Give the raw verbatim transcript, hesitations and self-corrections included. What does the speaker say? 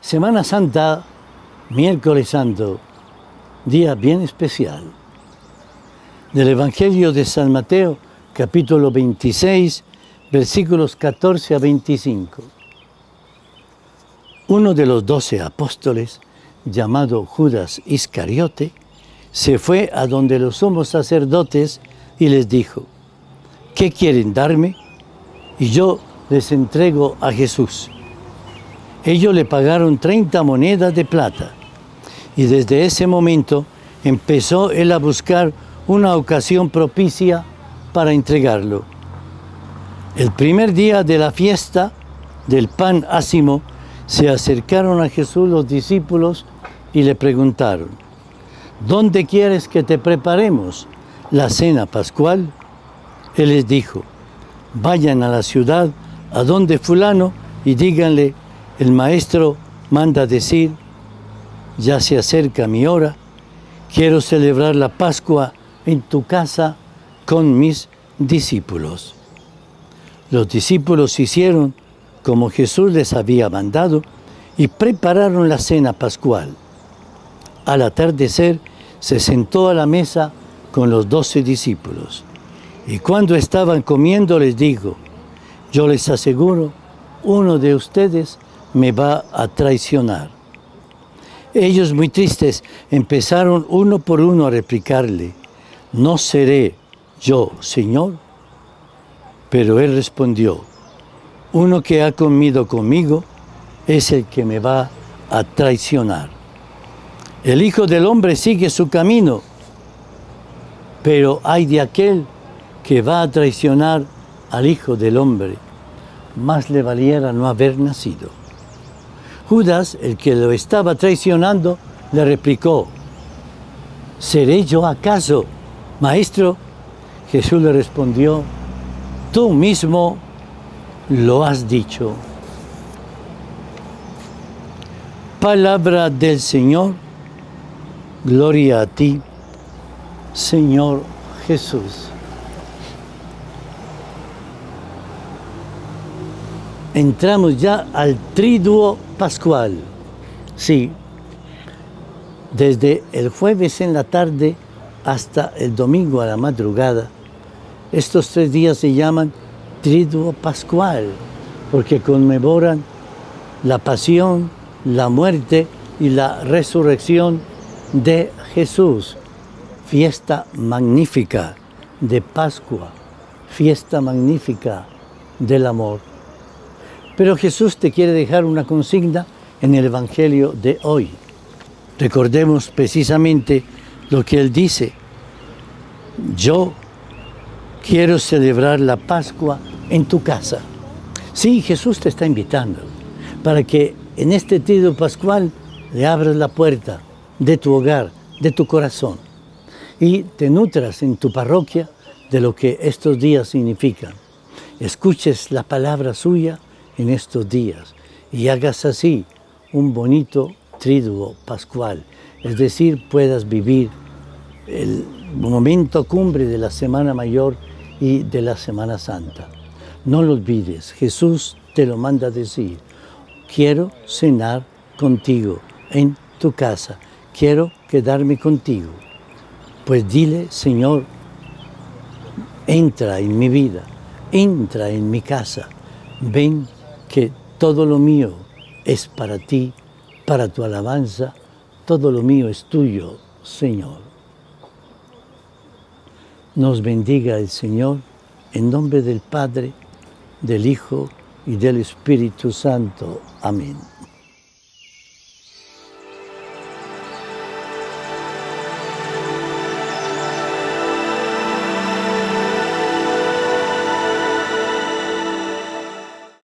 Semana Santa, miércoles santo, día bien especial. Del Evangelio de San Mateo, capítulo veintiséis, versículos catorce a veinticinco. Uno de los doce apóstoles, llamado Judas Iscariote, se fue a donde los sumos sacerdotes y les dijo: ¿qué quieren darme? Y yo les entrego a Jesús. Ellos le pagaron treinta monedas de plata, y desde ese momento empezó él a buscar una ocasión propicia para entregarlo. El primer día de la fiesta del pan ácimo, se acercaron a Jesús los discípulos y le preguntaron: ¿dónde quieres que te preparemos la cena pascual? Él les dijo: vayan a la ciudad a donde fulano y díganle: el maestro manda decir, ya se acerca mi hora, quiero celebrar la Pascua en tu casa con mis discípulos. Los discípulos hicieron como Jesús les había mandado y prepararon la cena pascual. Al atardecer se sentó a la mesa con los doce discípulos, y cuando estaban comiendo les dijo: yo les aseguro, uno de ustedes me va a traicionar. Ellos, muy tristes, empezaron uno por uno a replicarle: ¿no seré yo, Señor? Pero él respondió: uno que ha comido conmigo es el que me va a traicionar. El Hijo del Hombre sigue su camino, pero ay de aquel que va a traicionar al Hijo del Hombre. Más le valiera no haber nacido. Judas, el que lo estaba traicionando, le replicó: ¿seré yo acaso, maestro? Jesús le respondió: tú mismo lo has dicho. Palabra del Señor. Gloria a ti, Señor Jesús. Entramos ya al triduo pascual. Sí, desde el jueves en la tarde hasta el domingo a la madrugada, estos tres días se llaman triduo pascual, porque conmemoran la pasión, la muerte y la resurrección de Jesús. Fiesta magnífica de Pascua, fiesta magnífica del amor. Pero Jesús te quiere dejar una consigna en el Evangelio de hoy. Recordemos precisamente lo que Él dice: yo quiero celebrar la Pascua en tu casa. Sí, Jesús te está invitando para que en este triduo pascual le abras la puerta de tu hogar, de tu corazón, y te nutras en tu parroquia de lo que estos días significan. Escuches la palabra suya en estos días y hagas así un bonito triduo pascual, es decir, puedas vivir el momento cumbre de la Semana Mayor y de la Semana Santa. No lo olvides, Jesús te lo manda a decir: quiero cenar contigo en tu casa, quiero quedarme contigo. Pues dile: Señor, entra en mi vida, entra en mi casa, ven que todo lo mío es para ti, para tu alabanza, todo lo mío es tuyo, Señor. Nos bendiga el Señor, en nombre del Padre, del Hijo y del Espíritu Santo. Amén.